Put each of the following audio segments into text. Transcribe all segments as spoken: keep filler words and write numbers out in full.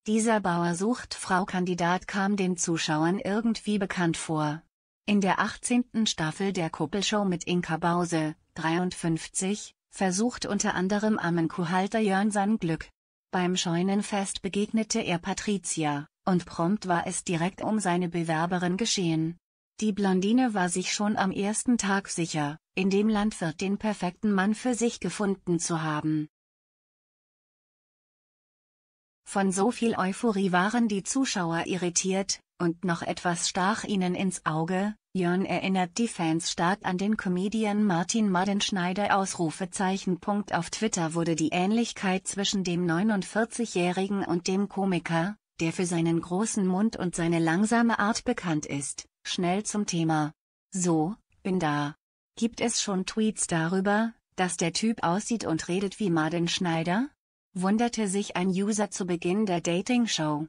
Dieser Bauer-sucht-Frau-Kandidat kam den Zuschauern irgendwie bekannt vor. In der achtzehnten Staffel der Kuppelshow mit Inka Bause, dreiundfünfzig, versucht unter anderem Ammenkuhhalter Jörn sein Glück. Beim Scheunenfest begegnete er Patricia, und prompt war es direkt um seine Bewerberin geschehen. Die Blondine war sich schon am ersten Tag sicher, in dem Landwirt den perfekten Mann für sich gefunden zu haben. Von so viel Euphorie waren die Zuschauer irritiert, und noch etwas stach ihnen ins Auge: Jörn erinnert die Fans stark an den Comedian Martin Madenschneider! Ausrufezeichen. Auf Twitter wurde die Ähnlichkeit zwischen dem neunundvierzigjährigen und dem Komiker, der für seinen großen Mund und seine langsame Art bekannt ist, schnell zum Thema. So, bin da. Gibt es schon Tweets darüber, dass der Typ aussieht und redet wie Madenschneider? Wunderte sich ein User zu Beginn der Dating-Show.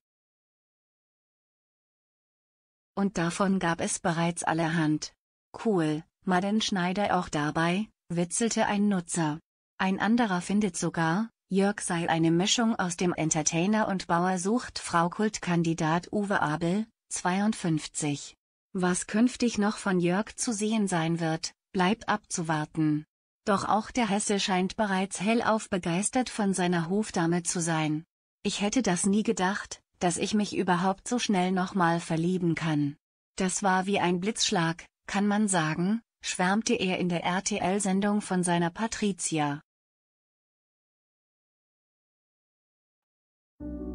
Und davon gab es bereits allerhand. Cool, Madenschneider auch dabei, witzelte ein Nutzer. Ein anderer findet sogar, Jörg sei eine Mischung aus dem Entertainer und Bauer-sucht-Frau-Kultkandidat Uwe Abel, zweiundfünfzig. Was künftig noch von Jörg zu sehen sein wird, bleibt abzuwarten. Doch auch der Hesse scheint bereits hellauf begeistert von seiner Hofdame zu sein. Ich hätte das nie gedacht, dass ich mich überhaupt so schnell nochmal verlieben kann. Das war wie ein Blitzschlag, kann man sagen, schwärmte er in der R T L-Sendung von seiner Patricia.